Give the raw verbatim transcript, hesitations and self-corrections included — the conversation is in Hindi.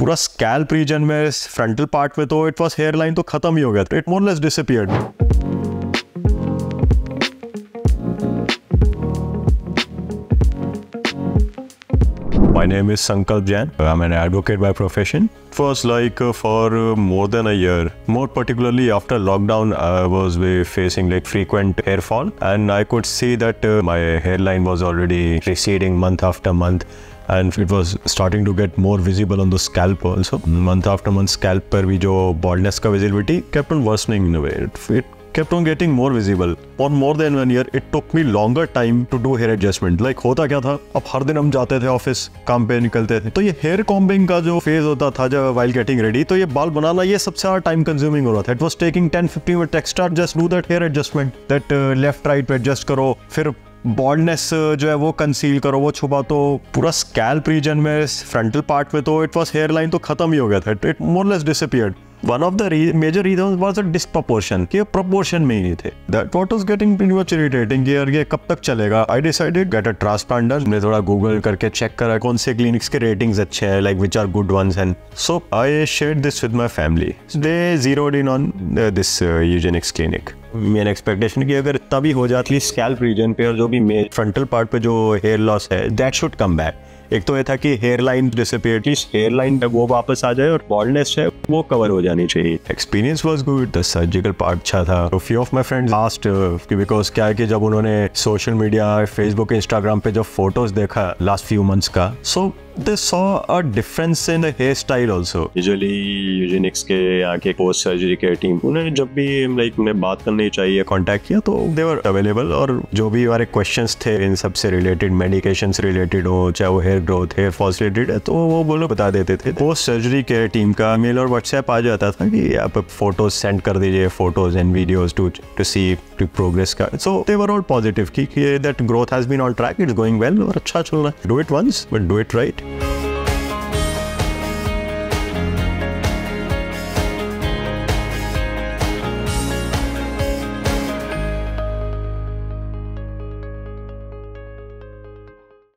पूरा स्कैल्प रीजन में, फ्रंटल पार्ट में तो इट वाज हेयर लाइन तो खत्म ही हो गया था, it more less disappeared. My name is Sankalp Jain. I'm an advocate by profession. It was like uh, for uh, more than a year. More particularly after lockdown, I was uh, facing like frequent hair fall, and I could see that uh, my hairline was already receding month after month, and it was starting to get more visible on the scalp also. Month after month, scalp पर भी जो baldness का visibility kept on worsening in a way. It, it kept on getting more visible. For more than one year, it took me longer time to do hair adjustment. Like होता क्या था, अब हर दिन हम जाते थे ऑफिस, काम पे निकलते थे, तो ये हेयर कॉम्बिंग का जो फेज होता था जब while getting ready, तो ये बाल बनाना ये सबसे ज़्यादा टाइम कंज्यूमिंग हो रहा था. It was taking ten fifteen minutes extra just do that hair adjustment. That uh, left right पे adjust करो, फिर बॉल्डनेस जो है वो कंसील करो, वो छुपा, तो पूरा स्कैल्प रीजन में, फ्रंटल पार्ट में तो इट वाज हेयर लाइन तो खत्म ही हो गया था, it more less disappeared. One of the major reason was a disproportion, कि प्रोपोर्शन में ही नहीं थे. That what was getting pretty much irritating कि यार ये कब तक चलेगा. I decided get a transplant done. मैंने थोड़ा गूगल करके चेक करा कौन से क्लिनिक्स के रेटिंग्स अच्छे हैं, like which are good ones, and so I shared this with my family. They zeroed in on this Eugenix clinic. Main expectation कि अगर इतना भी हो जाती स्कैल्प रीजन पे और जो भी फ्रंटल पार्ट पे जो हेयर लॉस है, दैट शुड कम बैक. एक तो ये था कि hair line disappear, at least hair line वो वापस आ जाए और बॉल्डनेस है वो कवर हो जानी चाहिए. Experience was good, the surgical part अच्छा था. तो few of my friends asked कि बिकॉज क्या है कि जब उन्होंने सोशल मीडिया, फेसबुक, इंस्टाग्राम पे जब फोटोज देखा लास्ट फ्यू मंथ्स का, सो they saw a difference in the hairstyle also. Usually Eugenix के यहाँ के पोस्ट सर्जरी के टीम, उन्हें जब भी लाइक उन्हें बात करनी चाहिए कांटेक्ट किया तो they were available, और जो भी हमारे क्वेश्चंस थे इन सब से रिलेटेड, मेडिकेशन से रिलेटेड हो, चाहे वो हेयर ग्रोथ, हेयर फॉल से रिलेटेड है, तो वो वो लोग बता देते थे. पोस्ट सर्जरी के टीम का मेल और व्हाट्सएप आ जाता था कि आप फोटोज सेंड कर दीजिए, photos and videos to to see progress का. So they were all positive कि that growth has been on track, it's going well और अच्छा चल रहा है. Do it once but do it right.